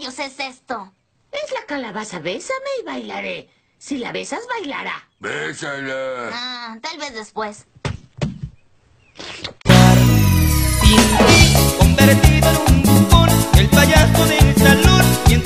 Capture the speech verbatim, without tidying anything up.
rayos es esto? Es la calabaza, bésame y bailaré. Si la besas, bailará. Bésala. Ah, tal vez después. Sin ti, convertido en un bufón, el payaso del salón, y en